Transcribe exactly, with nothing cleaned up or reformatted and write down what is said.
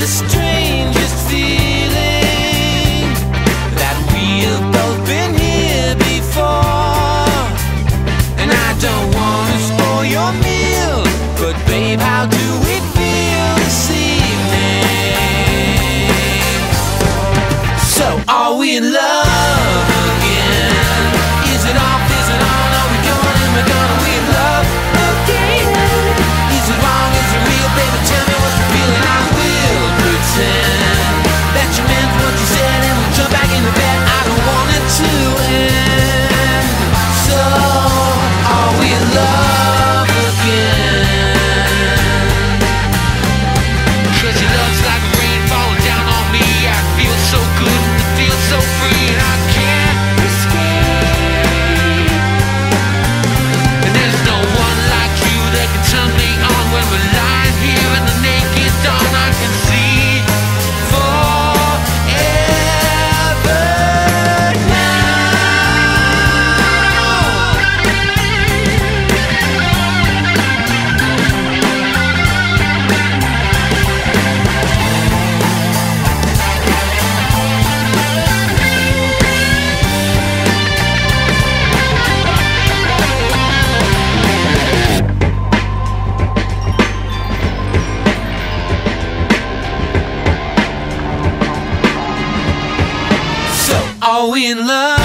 the strangest feeling that we've both been here before. And I don't wanna spoil your meal, but babe, how do we feel this evening? So are we in love again? Is it off, is it on? Are we going, am I gonna, we in love again? Is it wrong, is it real? Baby, tell me what's the feeling. I will pretend that you meant what you said, and we'll jump back into bed. I don't want it to end. So are we in love again? Cause your love's like rain falling down on me. I feel so good, it feels so free, and I can't escape. And there's no one like you that can turn me on. When we're lying here in the naked dawn, I can see forever now. So are we in love?